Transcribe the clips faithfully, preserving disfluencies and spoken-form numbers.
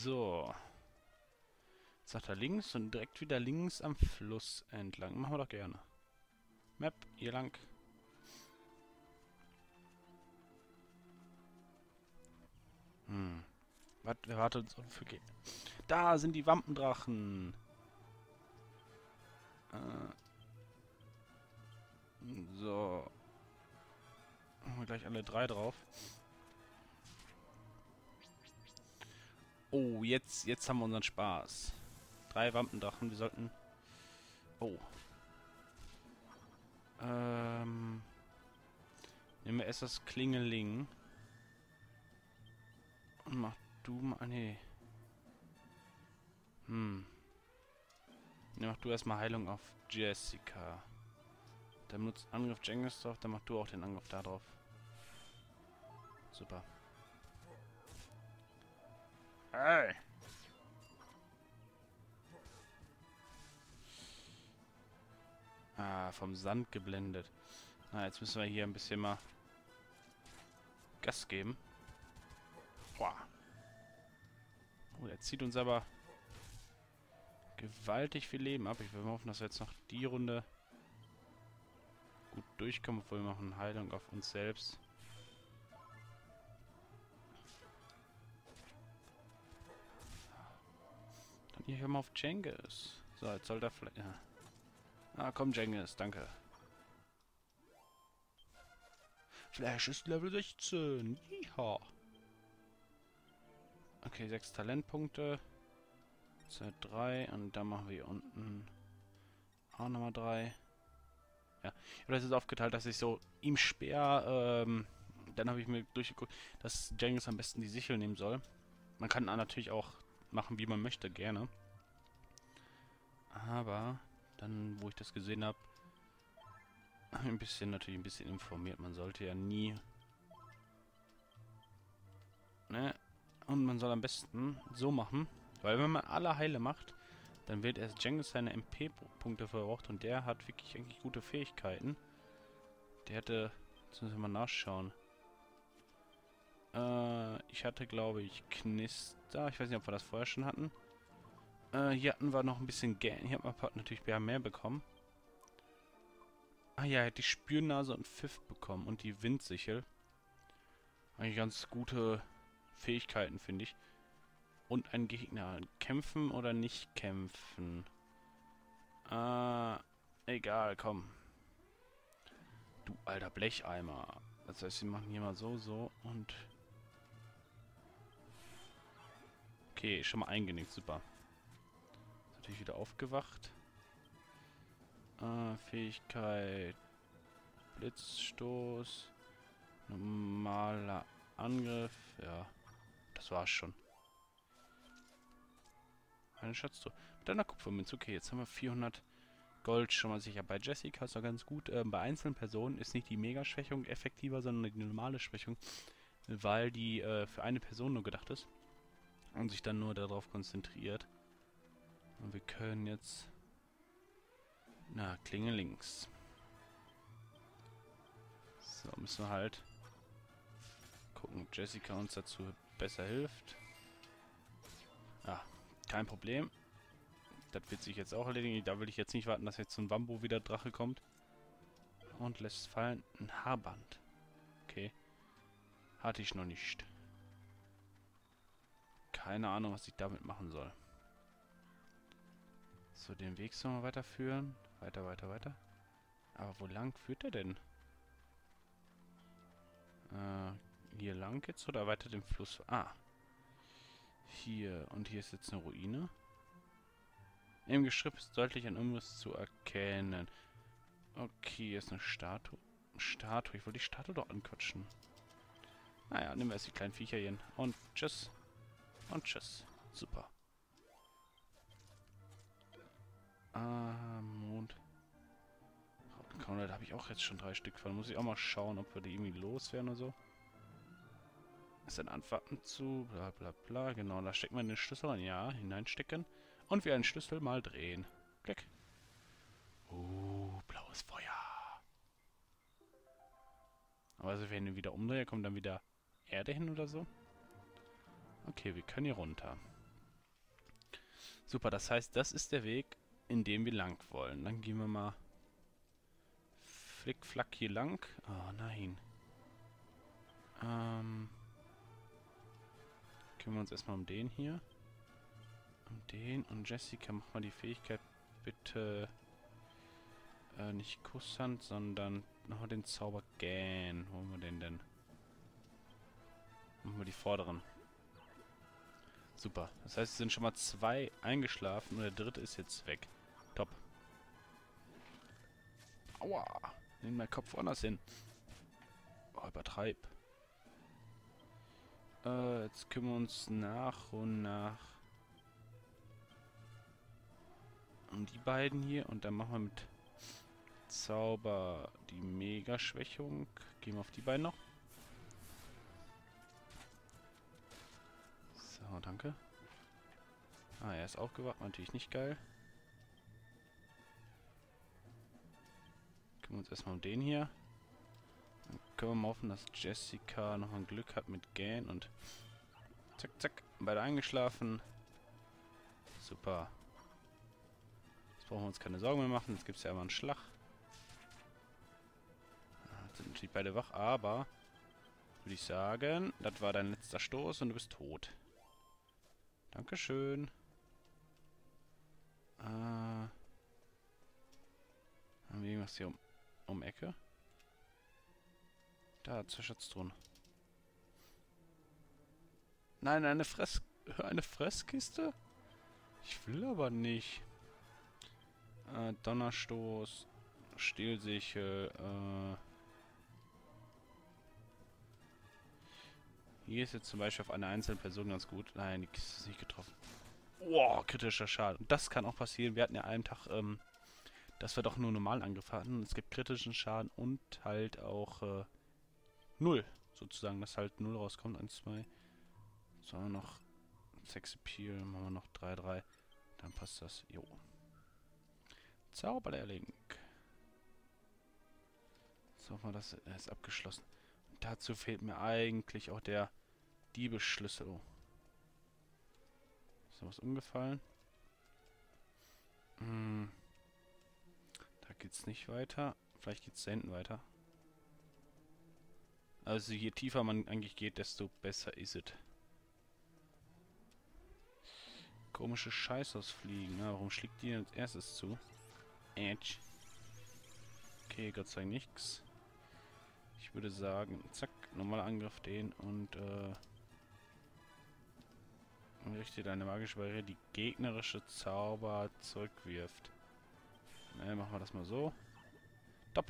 So. Jetzt sagt er links und direkt wieder links am Fluss entlang. Machen wir doch gerne. Map, hier lang. Hm. Was, wer wartet uns auf für Ge Da sind die Wampendrachen. Äh. So. Machen wir gleich alle drei drauf. Oh, jetzt, jetzt haben wir unseren Spaß. Drei Wampendrachen, wir sollten... Oh. Ähm... Nehmen wir erst das Klingeling. Und mach du mal... Nee. Hm. Ne, mach du erstmal Heilung auf Jessica. Dann benutzt Angriff Jengis drauf, dann mach du auch den Angriff da drauf. Super. Hey! Ah, vom Sand geblendet. Na, jetzt müssen wir hier ein bisschen mal Gas geben. Boah. Oh, der zieht uns aber gewaltig viel Leben ab. Ich will mal hoffen, dass wir jetzt noch die Runde gut durchkommen, obwohl wir machen Heilung auf uns selbst. Dann hier hör mal auf Jengis. So, jetzt soll der vielleicht... Ja. Ah, komm, Jengis, danke. Flash ist Level sechzehn. Jiha. Okay, sechs Talentpunkte. zwei, drei. Und dann machen wir hier unten auch nochmal drei. Ja, ich habe das jetzt aufgeteilt, dass ich so ihm Speer, ähm, dann habe ich mir durchgeguckt, dass Jengis am besten die Sichel nehmen soll. Man kann natürlich auch machen, wie man möchte, gerne. Aber dann, wo ich das gesehen habe, habe ich ein bisschen, natürlich ein bisschen informiert. Man sollte ja nie... Ne? Und man soll am besten so machen, weil wenn man alle Heile macht, dann wird erst Jengis seine M P-Punkte verbraucht und der hat wirklich eigentlich gute Fähigkeiten. Der hatte... Jetzt müssen wir mal nachschauen. Äh, ich hatte, glaube ich, Knister. Ich weiß nicht, ob wir das vorher schon hatten. Äh, hier hatten wir noch ein bisschen Geld. Hier hat man natürlich mehr bekommen. Ah ja, er hat die Spürnase und Pfiff bekommen und die Windsichel. Eigentlich ganz gute Fähigkeiten, finde ich. Und ein Gegner. Kämpfen oder nicht kämpfen? Äh, egal, komm. Du alter Blecheimer. Das heißt, wir machen hier mal so, so und... Okay, schon mal eingenickt, super. Ist natürlich wieder aufgewacht. Äh, Fähigkeit... Blitzstoß... Normaler Angriff, ja. Das war's schon. Eine Schatztruhe. Mit einer Kupfermünze. Okay, jetzt haben wir vierhundert Gold schon mal sicher. Bei Jessica ist er ganz gut. Ähm, bei einzelnen Personen ist nicht die Mega-Schwächung effektiver, sondern die normale Schwächung, weil die äh, für eine Person nur gedacht ist und sich dann nur darauf konzentriert. Und wir können jetzt... Na, Klinge links. So, müssen wir halt gucken, ob Jessica uns dazu besser hilft. Ah, kein Problem. Das wird sich jetzt auch erledigen. Da will ich jetzt nicht warten, dass jetzt zum Wambo wieder Drache kommt. Und lässt fallen ein Haarband. Okay. Hatte ich noch nicht. Keine Ahnung, was ich damit machen soll. So, den Weg sollen wir weiterführen. Weiter, weiter, weiter. Aber wo lang führt er denn? Äh, hier lang jetzt oder weiter den Fluss? Ah. Hier. Und hier ist jetzt eine Ruine. Im Gestrüpp ist deutlich ein Umriss zu erkennen. Okay, hier ist eine Statue. Statue. Ich wollte die Statue doch anquatschen. Naja, nehmen wir erst die kleinen Viecherchen. Und tschüss. Und tschüss. Super. Ah, Mond. Da habe ich auch jetzt schon drei Stück von. Muss ich auch mal schauen, ob wir die irgendwie loswerden oder so. Ist ein Antworten zu, bla bla bla. Genau, da stecken wir den Schlüssel rein. Ja, hineinstecken. Und wir einen Schlüssel mal drehen. Klick. Uh, blaues Feuer. Aber also, wenn ich wieder umdrehe, kommt dann wieder Erde hin oder so. Okay, wir können hier runter. Super, das heißt, das ist der Weg, in dem wir lang wollen. Dann gehen wir mal flick-flack hier lang. Oh nein. Ähm... Kümmern wir uns erstmal um den hier. Um den. Und Jessica, mach mal die Fähigkeit bitte... Äh, nicht Kusshand, sondern noch den Zauber Gähn. Wo haben wir den denn? Machen wir die vorderen. Super. Das heißt, es sind schon mal zwei eingeschlafen und der dritte ist jetzt weg. Top. Aua. Nimm meinen Kopf woanders hin. Oh, übertreib. Äh, jetzt kümmern wir uns nach und nach um die beiden hier. Und dann machen wir mit Zauber die Mega-Schwächung. Gehen wir auf die beiden noch. So, danke. Ah, er ist aufgewacht. Natürlich nicht geil. Kümmern wir uns erstmal um den hier. Dann können wir mal hoffen, dass Jessica noch ein Glück hat mit Gähn und zack, zack. Beide eingeschlafen. Super. Jetzt brauchen wir uns keine Sorgen mehr machen. Jetzt gibt es ja immer einen Schlag. Jetzt sind natürlich beide wach, aber würde ich sagen, das war dein letzter Stoß und du bist tot. Dankeschön. Äh, haben wir irgendwas hier um, um Ecke? Da, zur Schatztruhe. Nein, eine Fress... Eine Fresskiste? Ich will aber nicht. Äh, Donnerstoß. Stehlsichel. Äh... Hier ist jetzt zum Beispiel auf eine einzelne Person ganz gut. Nein, die Kiste ist nicht getroffen. Wow, kritischer Schaden. Und das kann auch passieren. Wir hatten ja einen Tag, ähm, dass wir doch nur normalen Angriff hatten. Es gibt kritischen Schaden und halt auch, äh, null. Sozusagen, dass halt null rauskommt. eins, zwei. So, noch sechs Appeal. Machen wir noch drei, drei. Dann passt das. Jo. Zauberlehrling. So, hoffen wir, das ist abgeschlossen. Und dazu fehlt mir eigentlich auch der Diebesschlüssel. Oh. Ist da was umgefallen? Hm. Da geht's nicht weiter. Vielleicht geht's da hinten weiter. Also je tiefer man eigentlich geht, desto besser ist es. Komische Scheiße aus Fliegen. Na, warum schlägt die denn als erstes zu? Edge. Okay, Gott sei Dank nichts. Ich würde sagen, zack, normaler Angriff den und äh, richtet eine magische Barriere, die gegnerische Zauber zurückwirft. Ne, machen wir das mal so. Top.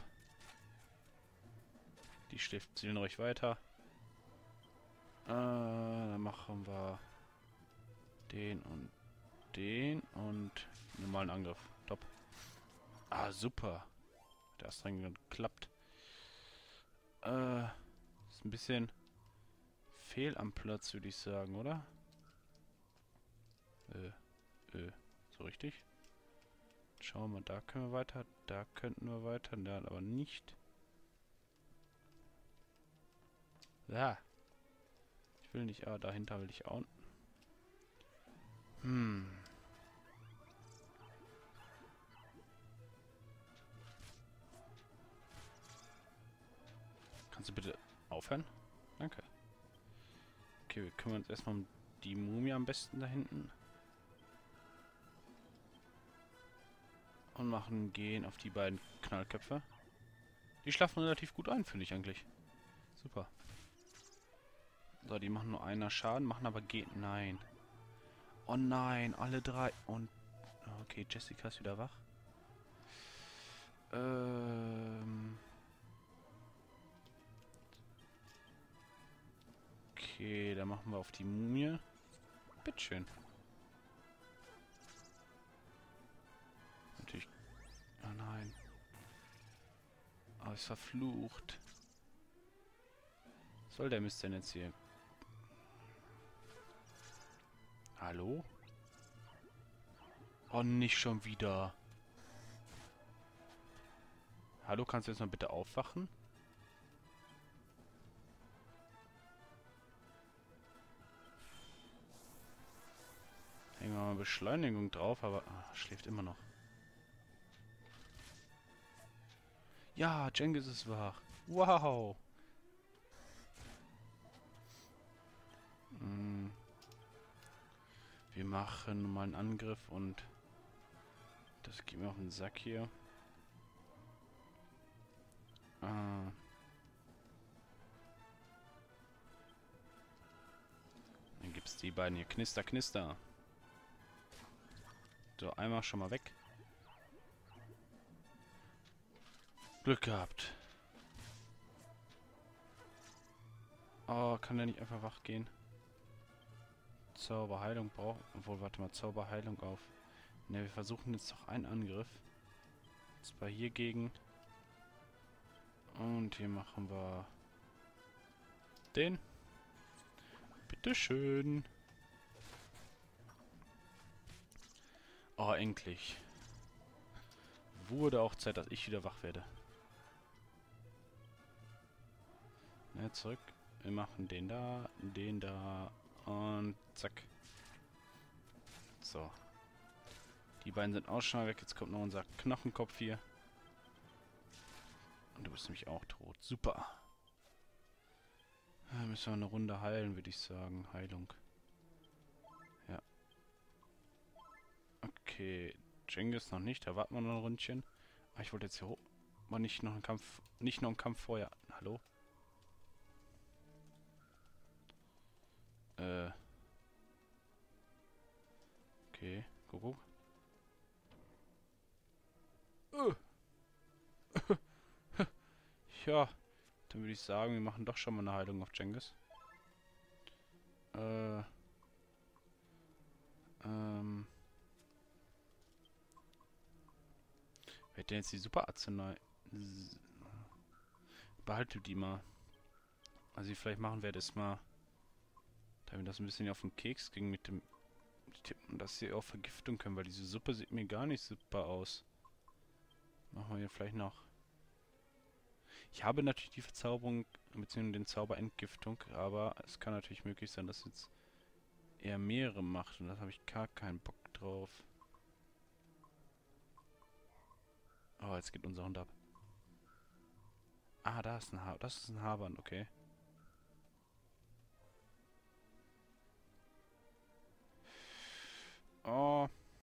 Die Stift zielen ruhig weiter. Äh, dann machen wir den und den und normalen Angriff. Top. Ah, super. Der ist dann geklappt. Äh, ist ein bisschen fehl am Platz, würde ich sagen, oder? Äh, äh, so richtig. Schauen wir mal, da können wir weiter, da könnten wir weiter, da aber nicht. Ja. Ich will nicht, aber dahinter will ich auch. Hm. Kannst du bitte aufhören? Danke. Okay, wir kümmern uns erstmal um die Mumie am besten da hinten. Und machen gehen auf die beiden Knallköpfe. Die schlafen relativ gut ein, finde ich eigentlich. Super. So, die machen nur einer Schaden, machen aber geht. Nein. Oh nein, alle drei. Und. Okay, Jessica ist wieder wach. Ähm. Okay, dann machen wir auf die Mumie. Bitteschön. Natürlich. Oh nein. Oh, ist verflucht. Was soll der Mist denn jetzt hier? Hallo? Oh, nicht schon wieder. Hallo, kannst du jetzt mal bitte aufwachen? Hängen wir mal mal Beschleunigung drauf, aber ah, schläft immer noch. Ja, Cengiz ist wach. Wow. Hm. Wir machen mal einen Angriff und das geht mir auf den Sack hier. Ah. Dann gibt's die beiden hier. Knister, knister. So, einmal schon mal weg. Glück gehabt. Oh, kann der nicht einfach wach gehen? Zauberheilung braucht... Obwohl, warte mal, Zauberheilung auf. Ne, wir versuchen jetzt noch einen Angriff. Und zwar hier gegen. Und hier machen wir... den. Bitteschön. Oh, endlich. Wurde auch Zeit, dass ich wieder wach werde. Ne, zurück. Wir machen den da, den da und zack. So. Die beiden sind auch schon mal weg. Jetzt kommt noch unser Knochenkopf hier. Und du bist nämlich auch tot. Super. Da müssen wir eine Runde heilen, würde ich sagen. Heilung. Ja. Okay. Cengiz noch nicht. Da warten wir noch ein Ründchen. Ah, ich wollte jetzt hier hoch. Aber nicht noch einen Kampf. Nicht noch einen Kampf vorher. Hallo? Äh. Okay. Guck, guck. Uh. Ja. Dann würde ich sagen, wir machen doch schon mal eine Heilung auf Cengiz. Äh. Ähm. Wer hat denn jetzt die Super-Arznei? Behalte die mal. Also vielleicht machen wir das mal. Da wir das ein bisschen auf den Keks ging mit dem Tippen, dass sie auch Vergiftung können, weil diese Suppe sieht mir gar nicht super aus. Machen wir hier vielleicht noch. Ich habe natürlich die Verzauberung, beziehungsweise den Zauber Entgiftung, aber es kann natürlich möglich sein, dass jetzt eher mehrere macht und da habe ich gar keinen Bock drauf. Oh, jetzt geht unser Hund ab. Ah, da ist ein Haar. Das ist ein Haarband, okay. Oh.